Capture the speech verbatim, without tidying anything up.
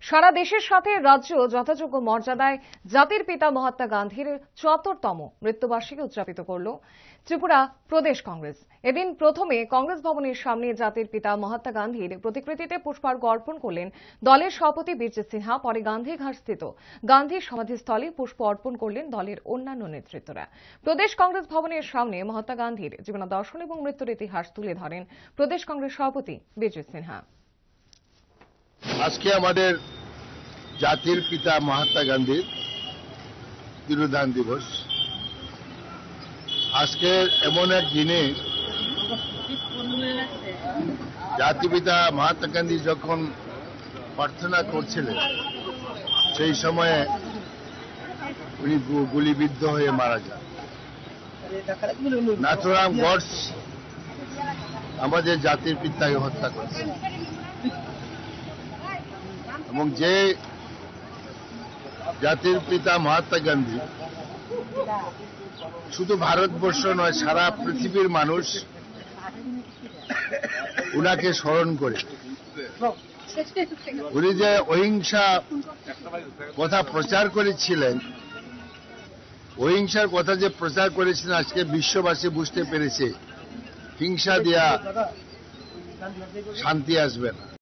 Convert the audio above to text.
সারা দেশের সাথে রাজ্য যথাযোগ্য মর্যাদায় জাতির পিতা মহাত্মা গান্ধীর চুয়াত্তরতম মৃত্যুবার্ষিকী উদযাপিত করল ত্রিপুরা প্রদেশ কংগ্রেস। এদিন প্রথমে কংগ্রেস ভবনের সামনে জাতির পিতা মহাত্মা গান্ধীর প্রতিকৃতিতে পুষ্পার্ঘ্য অর্পণ করলেন দলের সভাপতি বীরজিৎ সিনহা। পরে গান্ধীঘাটস্থিত গান্ধী সমাধিস্থলে পুষ্প অর্পণ করলেন দলের অন্যান্য নেতৃত্বরা। প্রদেশ কংগ্রেস ভবনের সামনে মহাত্মা গান্ধীর জীবনাদর্শন এবং মৃত্যুর ইতিহাস তুলে ধরেন প্রদেশ কংগ্রেস সভাপতি বীরজিৎ সিনহা। আজকে আমাদের জাতির পিতা মহাত্মা গান্ধীর তিরোধান দিবস। আজকে এমন এক দিনে জাতির পিতা মহাত্মা গান্ধী যখন প্রার্থনা করছিলেন, সেই সময়ে উনি গুলিবিদ্ধ হয়ে মারা যান। নাথুরাম গডস আমাদের জাতির পিতাকে হত্যা করেছেন এবং যে জাতির পিতা মহাত্মা গান্ধী শুধু ভারতবর্ষ নয়, সারা পৃথিবীর মানুষ উনাকে স্মরণ করে। উনি যে অহিংসা কথা প্রচার করেছিলেন, অহিংসার কথা যে প্রচার করেছিলেন, আজকে বিশ্ববাসী বুঝতে পেরেছে হিংসা দিয়া শান্তি আসবে না।